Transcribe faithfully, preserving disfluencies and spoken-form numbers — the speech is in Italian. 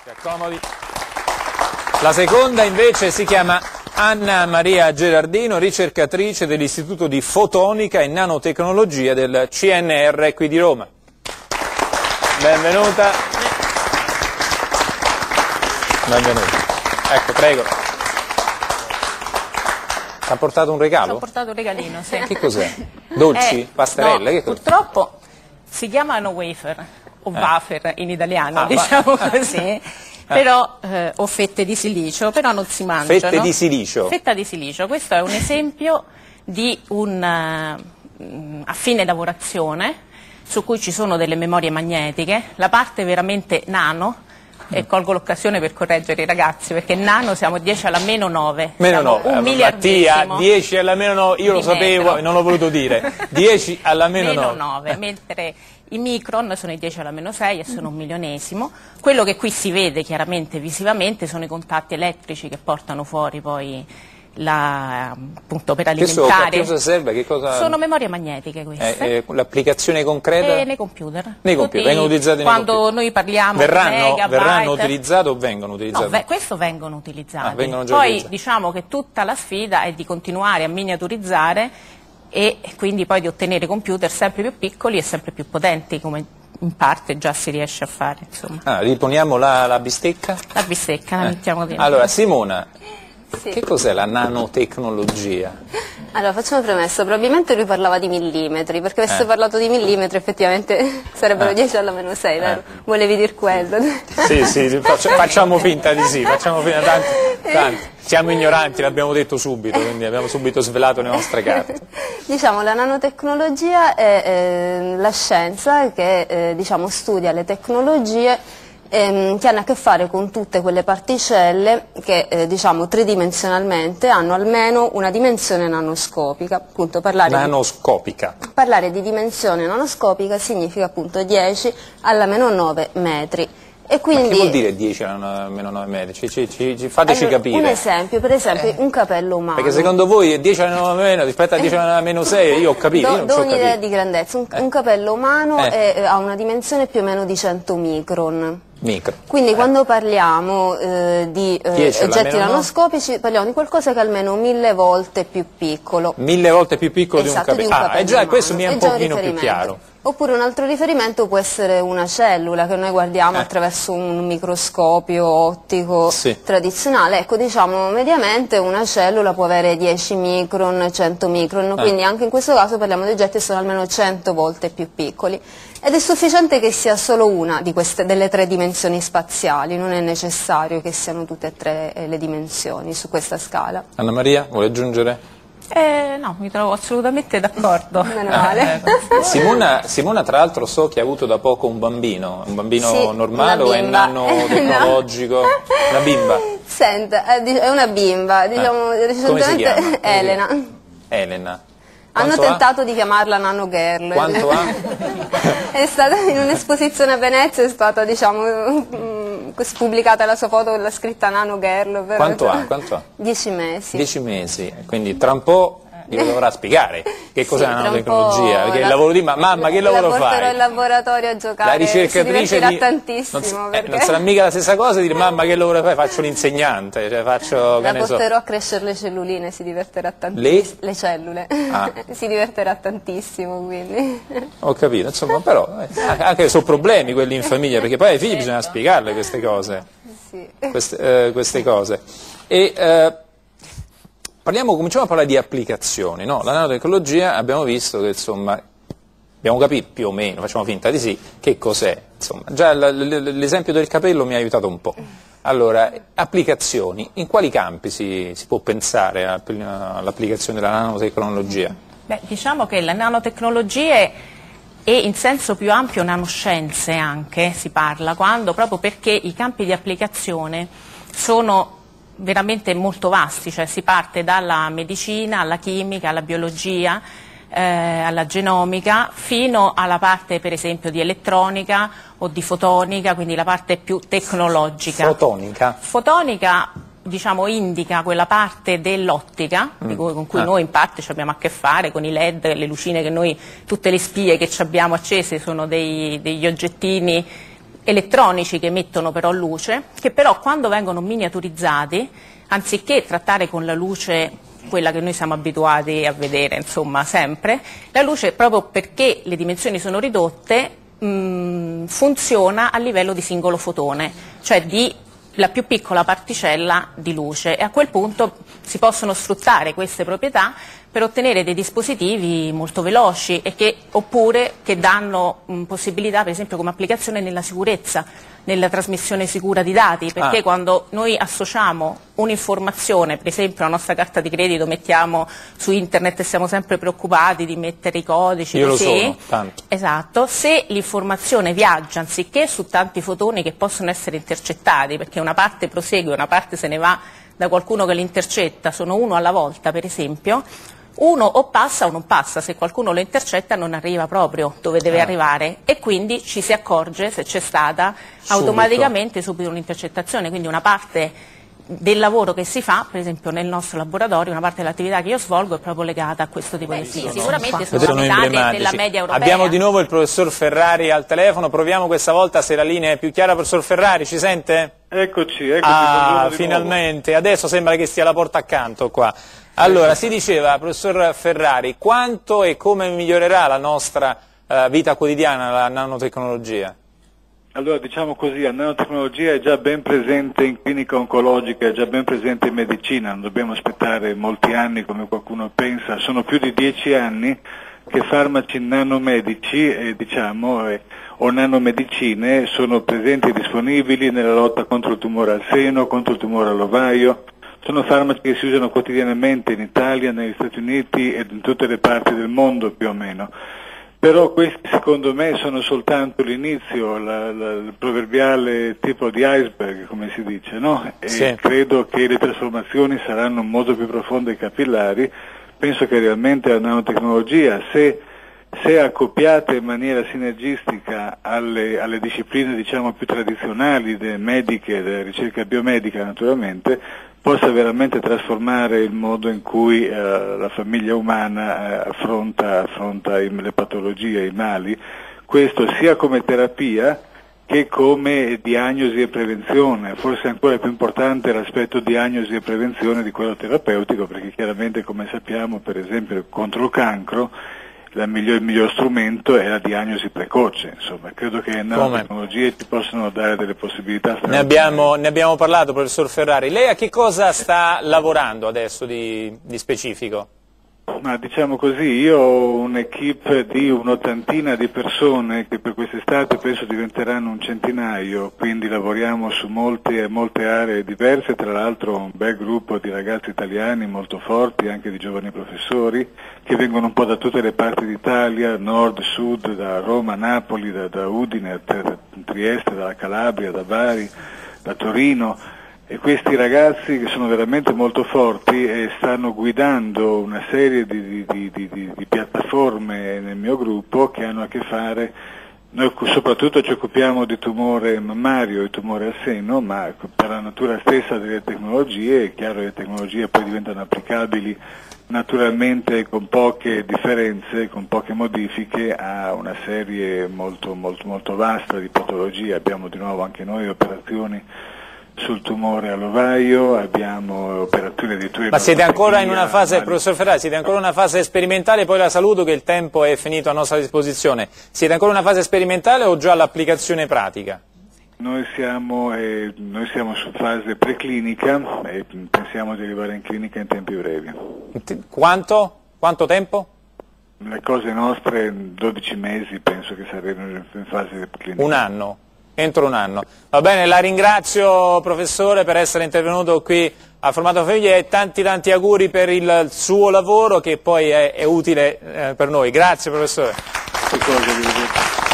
Si accomodi. La seconda invece si chiama Anna Maria Gerardino, ricercatrice dell'Istituto di Fotonica e Nanotecnologia del C N R qui di Roma. Benvenuta. Benvenuta. Ecco, prego. Ti ha portato un regalo? Ho portato un regalino, sì. Che cos'è? Dolci? Eh, Pastarelle? no, che purtroppo si chiamano wafer, o eh. wafer in italiano, ah, diciamo così. Però, eh, o fette di silicio, però non si mangiano. Fette di silicio? Fetta di silicio, questo è un esempio di un uh, a fine lavorazione su cui ci sono delle memorie magnetiche, la parte veramente nano, e colgo l'occasione per correggere i ragazzi, perché nano siamo dieci alla meno nove. Meno nove, un Mattia, dieci alla meno nove, io lo sapevo e non l'ho voluto dire, dieci alla meno nove. Meno nove, mentre i micron sono i dieci alla meno sei e sono un milionesimo. Quello che qui si vede chiaramente visivamente sono i contatti elettrici che portano fuori poi la, appunto per alimentare. Che cosa serve? Che cosa... Sono memorie magnetiche queste. Eh, eh, L'applicazione concreta? E nei computer. Nei computer, vengono utilizzati nei quando computer. noi parliamo verranno, di verranno utilizzati o vengono utilizzati? No, questo vengono utilizzati. Ah, vengono già poi utilizzati. Diciamo che tutta la sfida è di continuare a miniaturizzare e quindi poi di ottenere computer sempre più piccoli e sempre più potenti, come in parte già si riesce a fare. Insomma. Ah, riponiamo la, la bistecca? La bistecca, la eh. mettiamo dentro. Allora, Simona, sì. Che cos'è la nanotecnologia? Allora, facciamo una premessa, probabilmente lui parlava di millimetri, perché avesse eh. parlato di millimetri effettivamente sarebbero eh. dieci alla meno sei, vero? Eh. Volevi dire quello? Sì, sì, facciamo finta di sì, facciamo finta, tanti, tanti. Siamo ignoranti, l'abbiamo detto subito, quindi abbiamo subito svelato le nostre carte. Diciamo, la nanotecnologia è eh, la scienza che eh, diciamo, studia le tecnologie ehm, che hanno a che fare con tutte quelle particelle che eh, diciamo tridimensionalmente hanno almeno una dimensione nanoscopica. Appunto, parlare nanoscopica. Di, parlare di dimensione nanoscopica significa appunto dieci alla meno nove metri. E quindi, ma che vuol dire dieci alla meno nove metri? Ci, ci, ci, ci, fateci allora, capire. Un esempio, per esempio, eh. un capello umano. Perché secondo voi dieci alla nove meno rispetto a dieci alla meno sei, io ho capito. Do, io non do so un'idea capito. di grandezza. Un, eh. un capello umano eh. è, ha una dimensione più o meno di cento micron. Micro. Quindi eh. quando parliamo eh, di eh, oggetti nanoscopici no. parliamo di qualcosa che è almeno mille volte più piccolo. Mille volte più piccolo esatto, di un capello. Di un ah, capello e già umano. questo mi è un è pochino più chiaro. Oppure un altro riferimento può essere una cellula che noi guardiamo eh. attraverso un microscopio ottico sì. tradizionale. Ecco, diciamo, mediamente una cellula può avere dieci micron, cento micron, eh. quindi anche in questo caso parliamo di oggetti che sono almeno cento volte più piccoli. Ed è sufficiente che sia solo una di queste, delle tre dimensioni spaziali, non è necessario che siano tutte e tre eh, le dimensioni su questa scala. Anna Maria, vuole aggiungere? Eh, no, mi trovo assolutamente d'accordo. Meno male. Eh, Simona, Simona tra l'altro so che ha avuto da poco un bambino, un bambino sì, normale o è nanotecnologico? no. Una bimba? Senta, è una bimba, diciamo eh. recentemente Come Elena. Elena. Hanno Quanto tentato ha? di chiamarla Nano Girl. Quanto ha? È stata in un'esposizione a Venezia, è stata diciamo pubblicata la sua foto con la scritta Nano Girl. Però Quanto ha? Quanto ha? Dieci mesi. Dieci mesi, quindi tra un po' mi dovrà spiegare che cos'è sì, la nanotecnologia, perché la... il lavoro di ma mamma che lavoro fai? La porterò in laboratorio a giocare, la ricercatrice si divertirà di... tantissimo. Non, perché... eh, non sarà mica la stessa cosa dire mamma che lavoro fai, faccio l'insegnante, cioè faccio... La che ne porterò so. a crescere le celluline, si divertirà tantissimo. Le? le cellule, ah. si divertirà tantissimo quindi. Ho capito, insomma però eh, anche sono problemi quelli in famiglia, perché poi ai figli bisogna spiegarle queste cose, sì. queste, eh, queste cose. E, eh, Parliamo, cominciamo a parlare di applicazioni, no? La nanotecnologia abbiamo visto che insomma, abbiamo capito più o meno, facciamo finta di sì, che cos'è. Insomma, già l'esempio del capello mi ha aiutato un po'. Allora, applicazioni, in quali campi si, si può pensare all'applicazione della nanotecnologia? Beh, diciamo che le nanotecnologie e in senso più ampio nanoscienze anche si parla, quando proprio perché i campi di applicazione sono veramente molto vasti, cioè si parte dalla medicina, alla chimica, alla biologia, eh, alla genomica, fino alla parte per esempio di elettronica o di fotonica, quindi la parte più tecnologica. Fotonica? Fotonica, diciamo, indica quella parte dell'ottica mm. con cui ah. noi in parte ci abbiamo a che fare, con i led, le lucine che noi, tutte le spie che ci abbiamo accese sono dei, degli oggettini elettronici che emettono però luce, che però quando vengono miniaturizzati, anziché trattare con la luce quella che noi siamo abituati a vedere, insomma, sempre, la luce, proprio perché le dimensioni sono ridotte, mh, funziona a livello di singolo fotone, cioè di la più piccola particella di luce, e a quel punto si possono sfruttare queste proprietà per ottenere dei dispositivi molto veloci e che, oppure che danno mh, possibilità, per esempio, come applicazione nella sicurezza, nella trasmissione sicura di dati, perché ah. quando noi associamo un'informazione, per esempio la nostra carta di credito, mettiamo su internet e siamo sempre preoccupati di mettere i codici, io così, lo sono, tanto. Esatto, se l'informazione viaggia anziché su tanti fotoni che possono essere intercettati, perché una parte prosegue, una parte se ne va da qualcuno che l'intercetta, sono uno alla volta per esempio, uno o passa o non passa, se qualcuno lo intercetta non arriva proprio dove deve ah. arrivare, e quindi ci si accorge, se c'è stata, subito. automaticamente subito un'intercettazione, quindi una parte del lavoro che si fa, per esempio nel nostro laboratorio, una parte dell'attività che io svolgo è proprio legata a questo tipo Beh, di fisica. Sicuramente sono, sono la metà della media europea. Abbiamo di nuovo il professor Ferrari al telefono, proviamo questa volta se la linea è più chiara. Professor Ferrari, ci sente? Eccoci, eccoci. Ah, finalmente, nuovo. Adesso sembra che stia alla porta accanto qua. Allora, si diceva, professor Ferrari, quanto e come migliorerà la nostra uh, vita quotidiana la nanotecnologia? Allora, diciamo così, la nanotecnologia è già ben presente in clinica oncologica, è già ben presente in medicina, non dobbiamo aspettare molti anni come qualcuno pensa, sono più di dieci anni che farmaci nanomedici, eh, diciamo, eh, o nanomedicine sono presenti e disponibili nella lotta contro il tumore al seno, contro il tumore all'ovaio. Sono farmaci che si usano quotidianamente in Italia, negli Stati Uniti e in tutte le parti del mondo più o meno. Però questi secondo me sono soltanto l'inizio, la, la, il proverbiale tipo di iceberg, come si dice, no? E sì. credo che le trasformazioni saranno molto più profonde e capillari. Penso che realmente la nanotecnologia, se, se accoppiata in maniera sinergistica alle, alle discipline diciamo più tradizionali, delle mediche, della ricerca biomedica naturalmente, possa veramente trasformare il modo in cui eh, la famiglia umana eh, affronta, affronta i, le patologie, i mali, questo sia come terapia che come diagnosi e prevenzione. Forse ancora più importante l'aspetto diagnosi e prevenzione di quello terapeutico, perché chiaramente, come sappiamo, per esempio contro il cancro, la miglior, il miglior strumento è la diagnosi precoce. Insomma, credo che le nanotecnologie ci possano dare delle possibilità. Ne abbiamo, ne abbiamo parlato, professor Ferrari. Lei a che cosa sta lavorando adesso di, di specifico? Ma diciamo così, io ho un'equipe di un'ottantina di persone che per quest'estate penso diventeranno un centinaio, quindi lavoriamo su molte, molte aree diverse, tra l'altro un bel gruppo di ragazzi italiani molto forti, anche di giovani professori, che vengono un po' da tutte le parti d'Italia, nord, sud, da Roma, Napoli, da, da Udine, da Trieste, dalla Calabria, da Bari, da Torino. E questi ragazzi, che sono veramente molto forti, e stanno guidando una serie di, di, di, di, di piattaforme nel mio gruppo che hanno a che fare, noi soprattutto ci occupiamo di tumore mammario e tumore al seno, ma per la natura stessa delle tecnologie, è chiaro che le tecnologie poi diventano applicabili naturalmente con poche differenze, con poche modifiche, a una serie molto, molto, molto vasta di patologie. Abbiamo di nuovo anche noi operazioni sul tumore all'ovaio, abbiamo operazioni addirittura. Ma siete ancora in una fase, professor Ferrari, siete ancora in una fase sperimentale, poi la saluto che il tempo è finito a nostra disposizione. Siete ancora in una fase sperimentale o già l'applicazione pratica? Noi siamo, eh, noi siamo su fase preclinica e pensiamo di arrivare in clinica in tempi brevi. Quanto? Quanto tempo? Le cose nostre in dodici mesi penso che saremo in fase clinica. Un anno? Entro un anno. Va bene, la ringrazio professore per essere intervenuto qui a Formato Famiglia e tanti tanti auguri per il suo lavoro che poi è, è utile eh, per noi. Grazie professore.